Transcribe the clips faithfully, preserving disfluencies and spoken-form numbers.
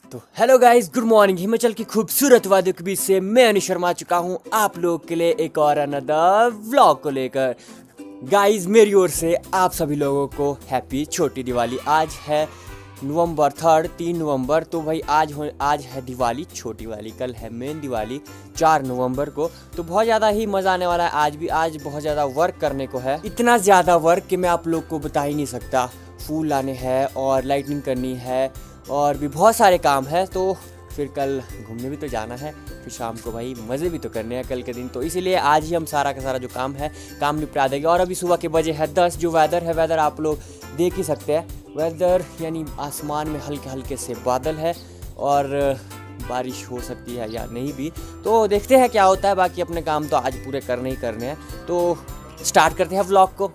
तो hello guys, good morning. Himachal की खूबसूरत वादियों के बीच से मैं अनिश शर्मा चुका हूँ आप लोग के लिए एक और अनदर व्लॉग को लेकर। गाइस, मेरी ओर से आप सभी लोगों को हैप्पी छोटी दिवाली। आज है नवंबर थर्ड, तीन नवंबर। तो भाई आज हो आज है दिवाली छोटी वाली, कल है मेन दिवाली चार नवंबर को। तो बहुत ज़्यादा ही मज़ा आने वाला है। आज भी आज बहुत ज़्यादा वर्क करने को है, इतना ज़्यादा वर्क कि मैं आप लोग को बता ही नहीं सकता। फूल लाने हैं और लाइटिंग करनी है और भी बहुत सारे काम है। तो फिर कल घूमने भी तो जाना है, फिर शाम को भाई मज़े भी तो करने हैं कल के दिन। तो इसीलिए आज ही हम सारा का सारा जो काम है काम निपटा देंगे। और अभी सुबह के बजे है दस। जो वेदर है वेदर आप लोग देख ही सकते हैं। वेदर यानी आसमान में हल्के हल्के से बादल है और बारिश हो सकती है या नहीं भी, तो देखते हैं क्या होता है। बाकी अपने काम तो आज पूरे करने ही करने हैं। तो स्टार्ट करते हैं व्लॉग को।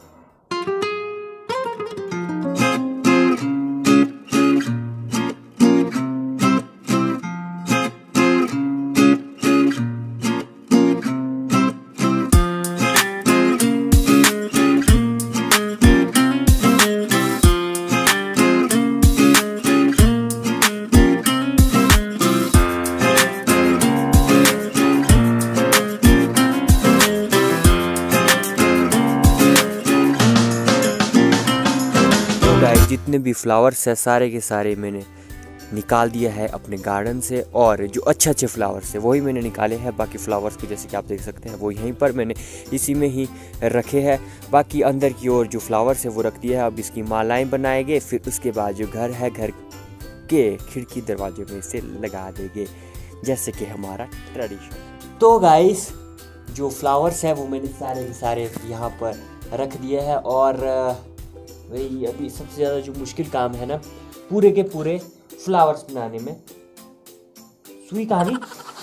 जितने भी फ्लावर्स है सारे के सारे मैंने निकाल दिया है अपने गार्डन से, और जो अच्छे अच्छे फ्लावर्स है वही मैंने निकाले हैं। बाकी फ्लावर्स को जैसे कि आप देख सकते हैं वो यहीं पर मैंने इसी में ही रखे हैं। बाकी अंदर की ओर जो फ्लावर्स है वो रख दिया है। अब इसकी मालाएं बनाएंगे, फिर उसके बाद जो घर है घर के खिड़की दरवाजे में से लगा देंगे, जैसे कि हमारा ट्रेडिशन। तो गाइस, जो फ्लावर्स है वो मैंने सारे के सारे यहाँ पर रख दिए हैं। और वही अभी सबसे ज़्यादा जो मुश्किल काम है ना, पूरे के पूरे फ्लावर्स बनाने में। सुई कहानी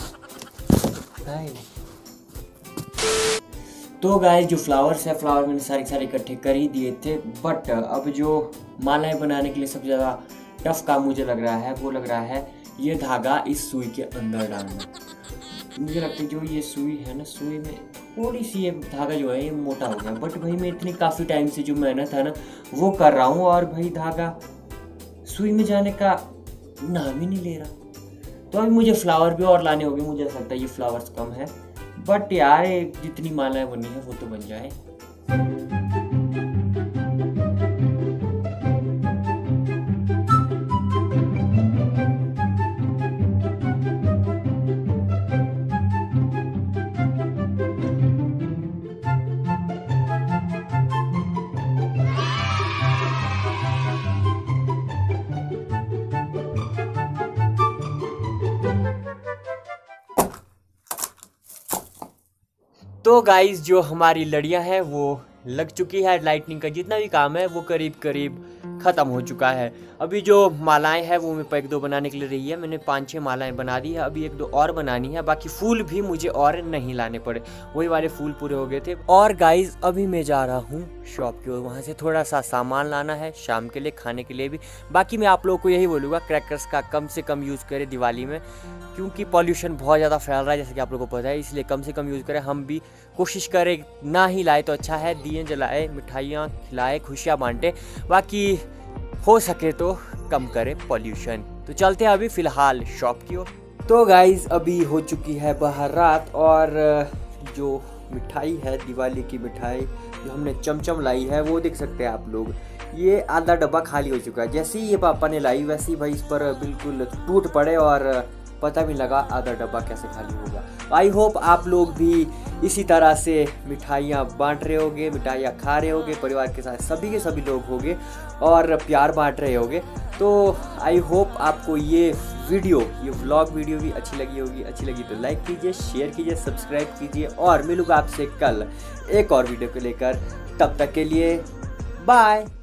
तो गाइस, जो फ्लावर्स है फ्लावर मैंने सारे सारे इकट्ठे कर ही दिए थे। बट अब जो मालाएं बनाने के लिए सबसे ज़्यादा टफ काम मुझे लग रहा है वो लग रहा है ये धागा इस सुई के अंदर डालना। मुझे लगता है जो ये सुई है ना, सुई में थोड़ी सी ये धागा जो है ये मोटा हो गया। बट भाई मैं इतनी काफ़ी टाइम से जो मेहनत है ना वो कर रहा हूँ और भाई धागा सुई में जाने का नाम ही नहीं ले रहा। तो अभी मुझे फ्लावर भी और लाने होंगे। मुझे ऐसा लगता है ये फ्लावर्स कम है, बट यार जितनी मालाएं बनी है वो तो बन जाए। तो गाइस, जो हमारी लड़ियां हैं वो लग चुकी है। लाइटनिंग का जितना भी काम है वो करीब करीब ख़त्म हो चुका है। अभी जो मालाएं हैं वो मैं एक दो बनाने के लिए रही है। मैंने पाँच छः मालाएं बना दी है, अभी एक दो और बनानी है। बाकी फूल भी मुझे और नहीं लाने पड़े, वही वाले फूल पूरे हो गए थे। और गाइस, अभी मैं जा रहा हूँ शॉप की ओर, वहाँ से थोड़ा सा सामान लाना है शाम के लिए, खाने के लिए भी। बाकी मैं आप लोगों को यही बोलूँगा, क्रैकर्स का कम से कम यूज़ करें दिवाली में, क्योंकि पॉल्यूशन बहुत ज़्यादा फैल रहा है जैसे कि आप लोगों को पता है। इसलिए कम से कम यूज़ करें। हम भी कोशिश करें ना ही लाए तो अच्छा है, दिए जलाए, मिठाइयाँ खिलाए, खुशियाँ बांटे। बाकी हो सके तो कम करें पॉल्यूशन। तो चलते हैं अभी फ़िलहाल शॉप की ओर। तो गाइज़, अभी हो चुकी है बाहर रात, और जो मिठाई है दिवाली की मिठाई जो हमने चमचम लाई है वो देख सकते हैं आप लोग। ये आधा डब्बा खाली हो चुका है। जैसे ही ये पापा ने लाई वैसे ही भाई इस पर बिल्कुल टूट पड़े और पता भी लगा आधा डब्बा कैसे खाली होगा। आई होप आप लोग भी इसी तरह से मिठाइयाँ बांट रहे होगे, मिठाइयाँ खा रहे होगे परिवार के साथ, सभी के सभी लोग होंगे और प्यार बांट रहे होगे। तो आई होप आपको ये वीडियो ये व्लॉग वीडियो भी अच्छी लगी होगी। अच्छी लगी तो लाइक कीजिए, शेयर कीजिए, सब्सक्राइब कीजिए, और मिलूंगा आपसे कल एक और वीडियो को लेकर। तब तक के लिए बाय।